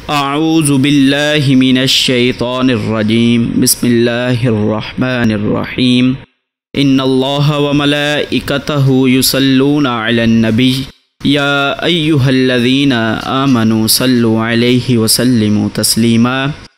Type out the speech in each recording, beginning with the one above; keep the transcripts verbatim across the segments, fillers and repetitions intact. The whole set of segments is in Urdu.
اعوذ باللہ من الشیطان الرجیم بسم اللہ الرحمن الرحیم ان اللہ وملائکتہ یصلون علی النبی یا ایہا الذین آمنوا صلوا علیہ وسلموا تسلیما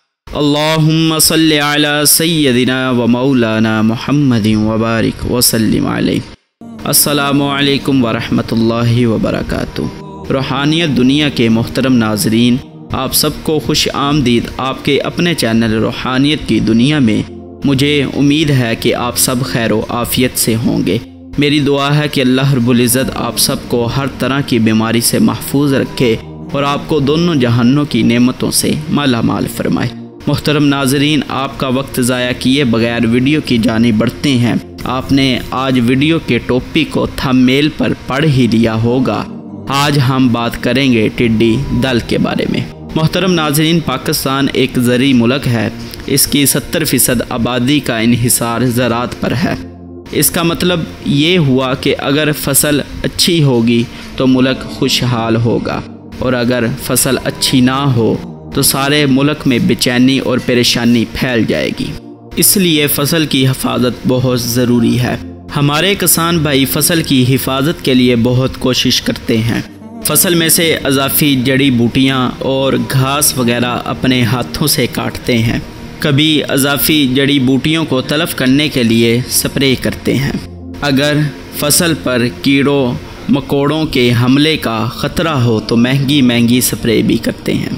اللہم صل علی سیدنا ومولانا محمد وبارک وسلم علیہ۔ السلام علیکم ورحمۃ اللہ وبرکاتہ۔ روحانیت دنیا کے محترم ناظرین، آپ سب کو خوش آمدید آپ کے اپنے چینل روحانیت کی دنیا میں۔ مجھے امید ہے کہ آپ سب خیر و عافیت سے ہوں گے۔ میری دعا ہے کہ اللہ رب العزت آپ سب کو ہر طرح کی بیماری سے محفوظ رکھے اور آپ کو دونوں جہانوں کی نعمتوں سے مالا مال فرمائے۔ محترم ناظرین، آپ کا وقت ضائع کیے بغیر ویڈیو کی جانب بڑھتے ہیں۔ آپ نے آج ویڈیو کے ٹاپک کو تھم میل پر پڑھ ہی لیا ہوگا۔ آج ہم بات کریں گے ٹڈی دل کے بارے میں۔ محترم ناظرین، پاکستان ایک زرعی ملک ہے۔ اس کی ستر فیصد آبادی کا انحصار زراعت پر ہے۔ اس کا مطلب یہ ہوا کہ اگر فصل اچھی ہوگی تو ملک خوشحال ہوگا، اور اگر فصل اچھی نہ ہو تو سارے ملک میں بے چینی اور پریشانی پھیل جائے گی۔ اس لیے فصل کی حفاظت بہت ضروری ہے۔ ہمارے کسان بھائی فصل کی حفاظت کے لیے بہت کوشش کرتے ہیں۔ فصل میں سے اضافی جڑی بوٹیاں اور گھاس وغیرہ اپنے ہاتھوں سے کاٹتے ہیں۔ کبھی اضافی جڑی بوٹیوں کو تلف کرنے کے لیے سپرے کرتے ہیں۔ اگر فصل پر کیڑوں مکوڑوں کے حملے کا خطرہ ہو تو مہنگی مہنگی سپرے بھی کرتے ہیں۔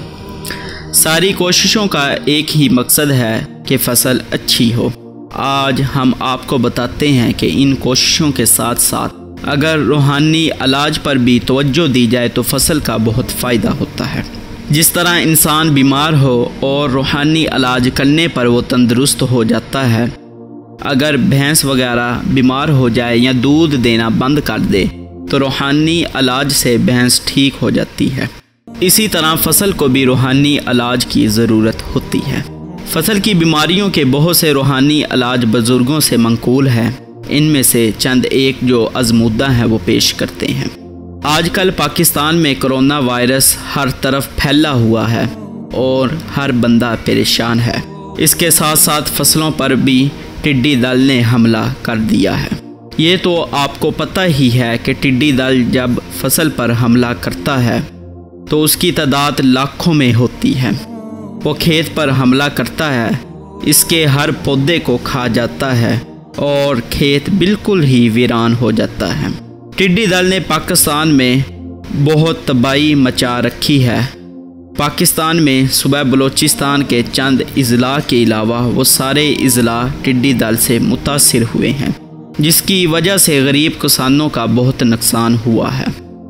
ساری کوششوں کا ایک ہی مقصد ہے کہ فصل اچھی ہو۔ آج ہم آپ کو بتاتے ہیں کہ ان کوششوں کے ساتھ ساتھ اگر روحانی علاج پر بھی توجہ دی جائے تو فصل کا بہت فائدہ ہوتا ہے۔ جس طرح انسان بیمار ہو اور روحانی علاج کرنے پر وہ تندرست ہو جاتا ہے، اگر بھینس وغیرہ بیمار ہو جائے یا دودھ دینا بند کر دے تو روحانی علاج سے بھینس ٹھیک ہو جاتی ہے۔ اسی طرح فصل کو بھی روحانی علاج کی ضرورت ہوتی ہے۔ فصل کی بیماریوں کے بہت سے روحانی علاج بزرگوں سے منقول ہیں۔ ان میں سے چند ایک جو آزمودہ ہیں وہ پیش کرتے ہیں۔ آج کل پاکستان میں کرونا وائرس ہر طرف پھیلا ہوا ہے اور ہر بندہ پریشان ہے۔ اس کے ساتھ ساتھ فصلوں پر بھی ٹڈی دل نے حملہ کر دیا ہے۔ یہ تو آپ کو پتہ ہی ہے کہ ٹڈی دل جب فصل پر حملہ کرتا ہے تو اس کی تعداد لاکھوں میں ہوتی ہے۔ وہ کھیت پر حملہ کرتا ہے، اس کے ہر پودے کو کھا جاتا ہے اور کھیت بالکل ہی ویران ہو جاتا ہے۔ ٹڈی دل نے پاکستان میں بہت تباہی مچا رکھی ہے۔ پاکستان میں صوبہ بلوچستان کے چند اضلاع کے علاوہ وہ سارے اضلاع ٹڈی دل سے متاثر ہوئے ہیں، جس کی وجہ سے غریب کسانوں کا بہت نقصان ہوا ہے۔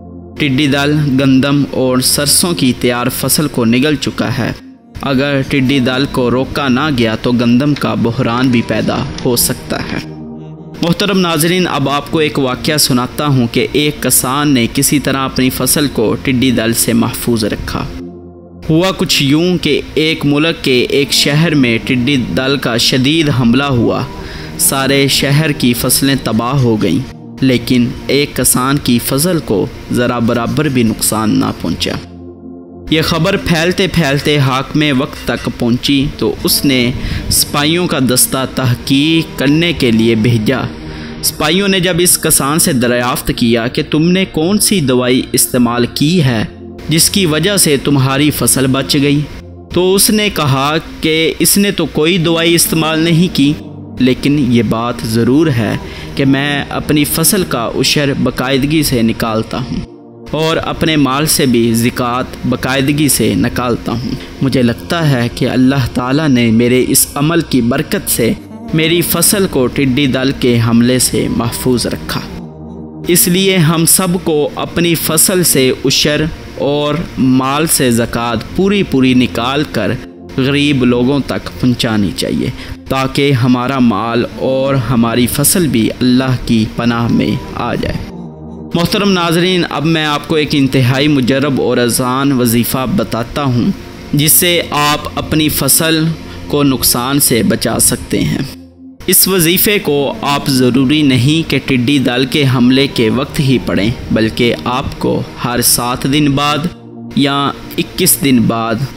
ٹڈی دل گندم اور سرسوں کی تیار فصل کو نگل چکا ہے۔ اگر ٹڈی دل کو روکا نہ گیا تو گندم کا بحران بھی پیدا ہو سکتا ہے۔ محترم ناظرین، اب آپ کو ایک واقعہ سناتا ہوں کہ ایک کسان نے کسی طرح اپنی فصل کو ٹڈی دل سے محفوظ رکھا۔ ہوا کچھ یوں کہ ایک ملک کے ایک شہر میں ٹڈی دل کا شدید حملہ ہوا۔ سارے شہر کی فصلیں تباہ ہو گئیں، لیکن ایک کسان کی فصل کو ذرا برابر بھی نقصان نہ پہنچا۔ یہ خبر پھیلتے پھیلتے حاکم وقت تک پہنچی تو اس نے سپاہیوں کا دستہ تحقیق کرنے کے لیے بھیجا۔ سپاہیوں نے جب اس کسان سے دریافت کیا کہ تم نے کون سی دوائی استعمال کی ہے جس کی وجہ سے تمہاری فصل بچ گئی، تو اس نے کہا کہ اس نے تو کوئی دوائی استعمال نہیں کی، لیکن یہ بات ضرور ہے کہ میں اپنی فصل کا عشر باقاعدگی سے نکالتا ہوں اور اپنے مال سے بھی زکوٰۃ باقاعدگی سے نکالتا ہوں۔ مجھے لگتا ہے کہ اللہ تعالیٰ نے میرے اس عمل کی برکت سے میری فصل کو ٹڈی دل کے حملے سے محفوظ رکھا۔ اس لیے ہم سب کو اپنی فصل سے عشر اور مال سے زکوٰۃ پوری پوری نکال کر غریب لوگوں تک پہنچانی چاہیے، تاکہ ہمارا مال اور ہماری فصل بھی اللہ کی پناہ میں آ جائے۔ محترم ناظرین، اب میں آپ کو ایک انتہائی مجرب اور آسان وظیفہ بتاتا ہوں جس سے آپ اپنی فصل کو نقصان سے بچا سکتے ہیں۔ اس وظیفے کو آپ ضروری نہیں کہ ٹڈی دل کے حملے کے وقت ہی پڑھیں، بلکہ آپ کو ہر سات دن بعد یا اکیس دن بعد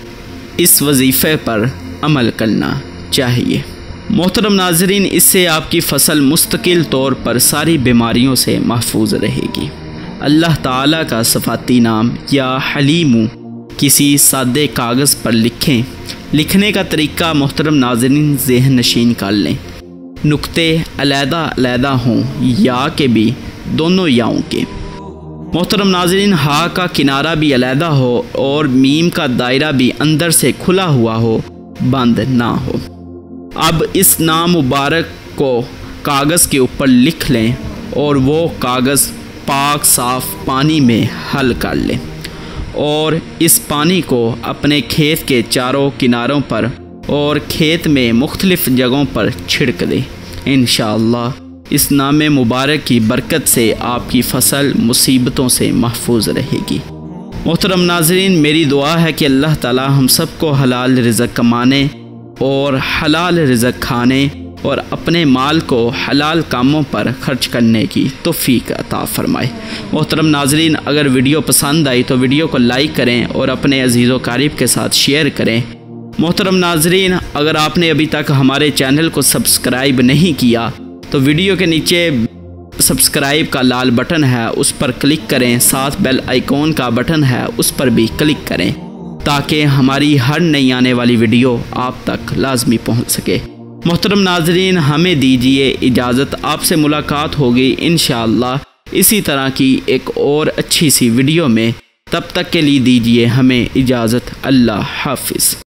اس وظیفے پر عمل کرنا چاہیے۔ محترم ناظرین، اس سے آپ کی فصل مستقل طور پر ساری بیماریوں سے محفوظ رہے گی۔ اللہ تعالیٰ کا صفاتی نام یا حلیمو کسی سادے کاغذ پر لکھیں۔ لکھنے کا طریقہ محترم ناظرین ذہن نشین کر لیں۔ نقطے علیحدہ علیحدہ ہوں، یا کے بھی دونوں یاؤں کے۔ محترم ناظرین، ہا کا کنارہ بھی علیحدہ ہو اور میم کا دائرہ بھی اندر سے کھلا ہوا ہو، بند نہ ہو۔ اب اس نام مبارک کو کاغذ کے اوپر لکھ لیں اور وہ کاغذ پاک صاف پانی میں حل کر لیں اور اس پانی کو اپنے کھیت کے چاروں کناروں پر اور کھیت میں مختلف جگہوں پر چھڑک دیں۔ انشاءاللہ اس نام مبارک کی برکت سے آپ کی فصل مصیبتوں سے محفوظ رہے گی۔ محترم ناظرین، میری دعا ہے کہ اللہ تعالی ہم سب کو حلال رزق کمانے اور حلال رزق کھانے اور اپنے مال کو حلال کاموں پر خرچ کرنے کی توفیق عطا فرمائے۔ محترم ناظرین، اگر ویڈیو پسند آئی تو ویڈیو کو لائک کریں اور اپنے عزیز و قریب کے ساتھ شیئر کریں۔ محترم ناظرین، اگر آپ نے ابھی تک ہمارے چینل کو سبسکرائب نہیں کیا تو ویڈیو کے نیچے سبسکرائب کا لال بٹن ہے، اس پر کلک کریں، ساتھ بیل آئیکن کا بٹن ہے، اس پر بھی کلک کریں تاکہ ہماری ہر نئی آنے والی ویڈیو آپ تک لازمی پہنچ سکے۔ محترم ناظرین، ہمیں دیجیے اجازت، آپ سے ملاقات ہوگی انشاءاللہ اسی طرح کی ایک اور اچھی سی ویڈیو میں۔ تب تک کے لیے دیجیے ہمیں اجازت۔ اللہ حافظ۔